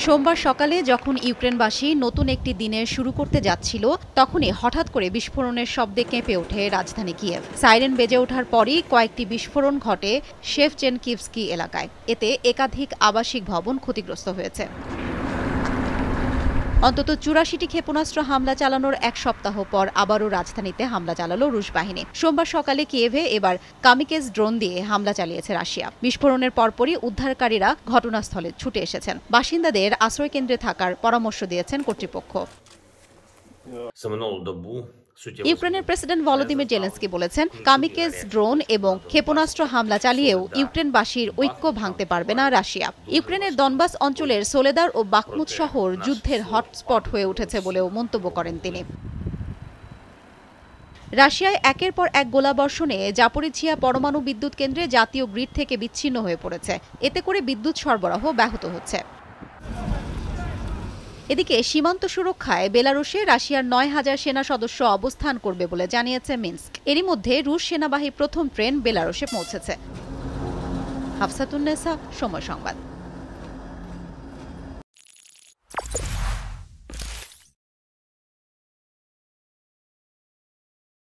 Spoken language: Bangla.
সোমবার সকালে যখন ইউক্রেনবাসী নতুন একটি দিনের শুরু করতে যাচ্ছিল তখনই হঠাৎ করে বিস্ফোরণের শব্দে কেঁপে ওঠে রাজধানী কিয়েভ। সাইরেন বেজে ওঠার পরই কয়েকটি বিস্ফোরণ ঘটে শেভচেনকিভস্কি এলাকায়। এতে একাধিক আবাসিক ভবন ক্ষতিগ্রস্ত হয়েছে। অন্তত ৮৪টি ক্ষেপণাস্ত্র হামলা চালানোর এক সপ্তাহ পর আবারও রাজধানীতে হামলা চালালো রুশ বাহিনী। সোমবার সকালে কিয়েভে এবার কামিকেজ ড্রোন দিয়ে হামলা চালিয়েছে রাশিয়া। বিস্ফোরণের পরপরই উদ্ধারকারীরা ঘটনাস্থলে ছুটে এসেছেন। বাসিন্দাদের আশ্রয়কেন্দ্রে থাকার পরামর্শ দিয়েছেন কর্তৃপক্ষ। ইউক্রেনের প্রেসিডেন্ট ভলাদিমির জেলেন্সকি বলেছেন, কামিকেজ ড্রোন এবং ক্ষেপণাস্ত্র হামলা চালিয়েও ইউক্রেনবাসীর ঐক্য ভাঙতে পারবে না রাশিয়া। ইউক্রেনের দনবাস অঞ্চলের সোলেদার ও বাখমুত শহর যুদ্ধের হটস্পট হয়ে উঠেছে বলেও মন্তব্য করেন তিনি। রাশিয়ায় একের পর এক গোলাবর্ষণে জাপোরিঝিয়া পরমাণু বিদ্যুৎ কেন্দ্রে জাতীয় গ্রিড থেকে বিচ্ছিন্ন হয়ে পড়েছে। এতে করে বিদ্যুৎ সরবরাহ ব্যাহত হচ্ছে। এদিকে সীমান্ত সুরক্ষায় বেলারুশে রাশিয়ার ৯,০০০ সেনা সদস্য অবস্থান করবে বলে জানিয়েছে মিনস্ক। এরই মধ্যে রুশ সেনাবাহিনীর প্রথম ট্রেন বেলারুশে পৌঁছেছে। হাফসাতুন্নেসা, সময় সংবাদ।